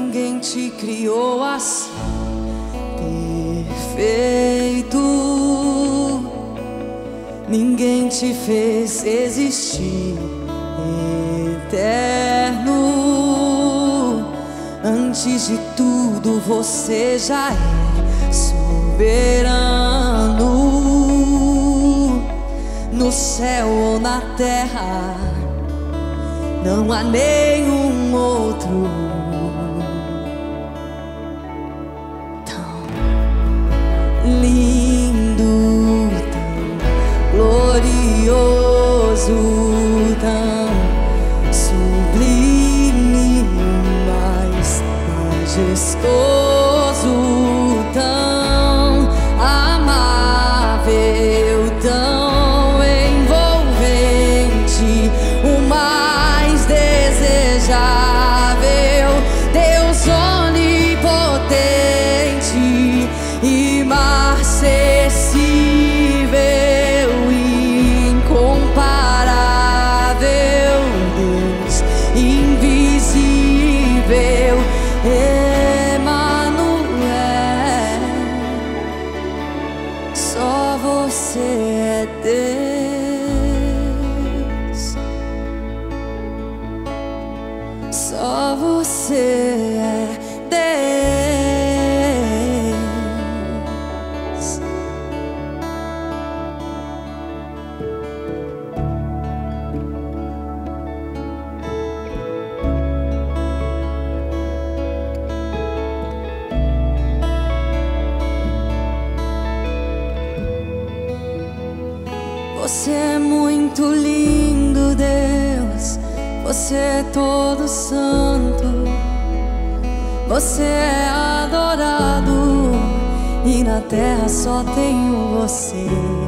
ninguém te criou assim, perfeito. Ninguém te fez existir, eterno. Antes de tudo você já é soberano. No céu ou na terra não há nenhum outro tão lindo, tão glorioso, tão sublime, mais majestoso, tão amável, tão envolvente, o mais desejável, Deus onipotente, inacessível, incomparável, Deus invisível, Emanuel. Só você é Deus, só você é Deus. Você é muito lindo, Deus. Você é todo santo. Você é adorado e na terra só tenho você.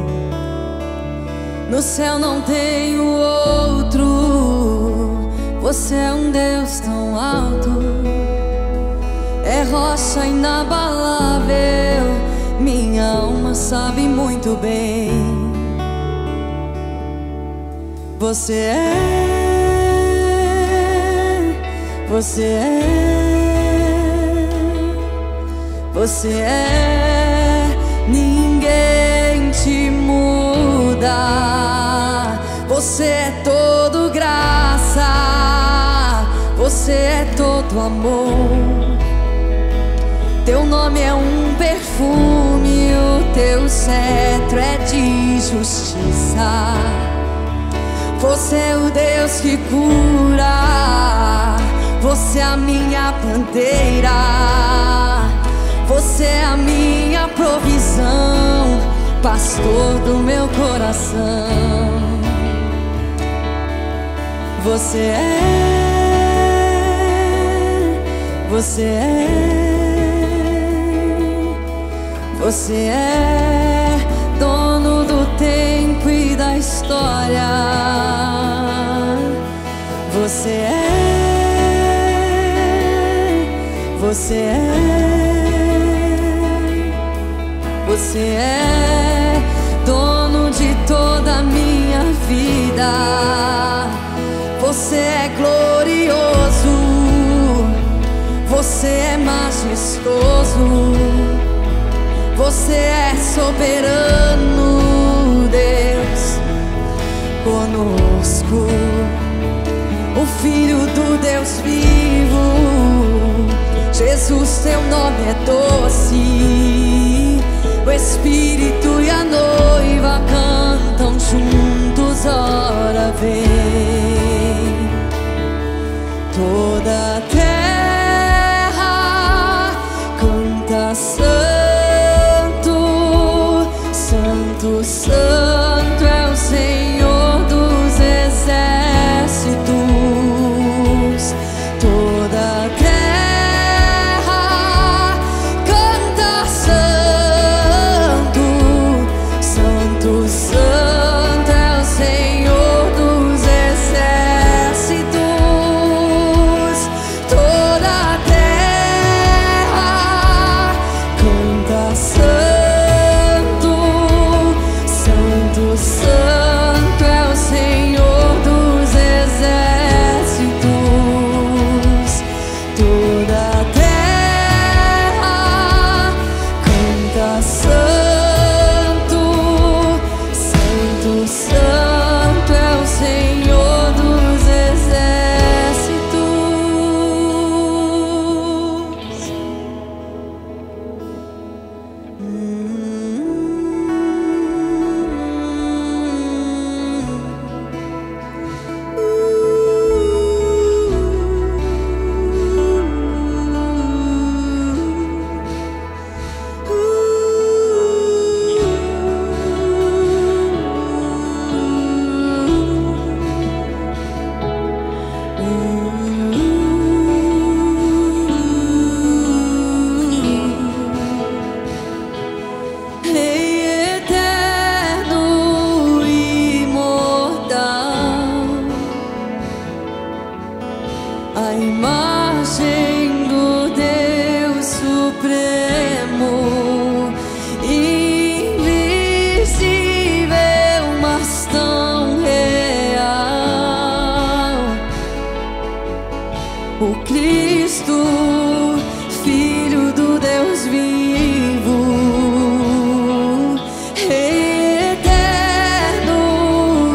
No céu não tenho outro. Você é um Deus tão alto, é rocha inabalável. Minha alma sabe muito bem. Você é, você é, ninguém te muda. Você é todo graça, você é todo amor. Teu nome é um perfume, o teu cetro é de justiça. Você é o Deus que cura, você é a minha bandeira, você é a minha provisão, pastor do meu coração. Você é, você é dono do tempo e da história. Você é dono de toda a minha vida. Você é glorioso, você é majestoso, você é soberano, Deus conosco, o Filho do Deus vivo. Jesus, teu nome é doce, o Espírito e a noiva cantam juntos, ora vem. Toda a terra canta santo, santo, santo é o Senhor dos exércitos. Toda a terra canta santo, santo, santo é o Senhor dos exércitos. o Cristo, Filho do Deus vivo, eterno,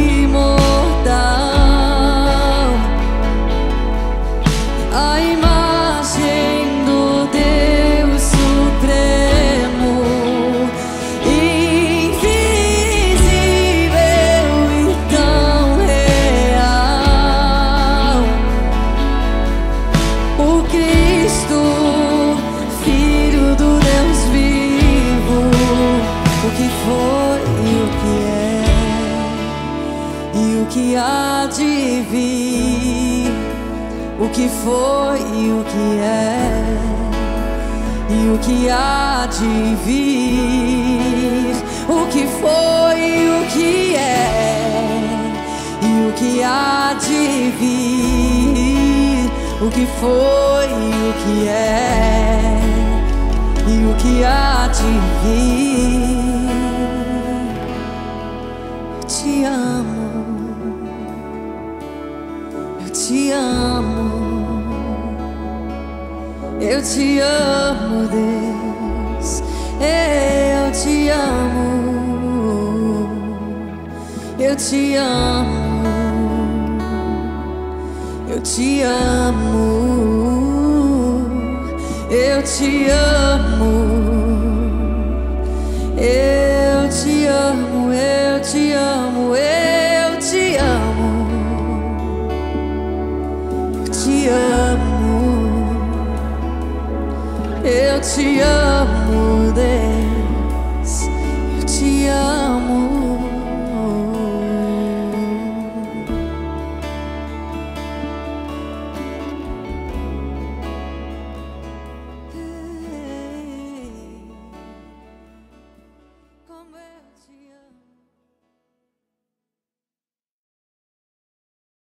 imortal, a imagem do Deus Supremo, invisível e tão real, o Cristo, Filho do Deus vivo, o que foi e o que é, e o que há de vir, o que foi e o que é, e o que há de vir, o que foi e o que é, e o que há de vir, o que foi e o que é, e o que há de vir. Eu te amo, eu te amo, eu te amo, Deus, eu te amo, eu te amo, eu te amo, eu te amo, eu te amo, eu te amo, eu te amo, eu te amo, eu te amo, Deus.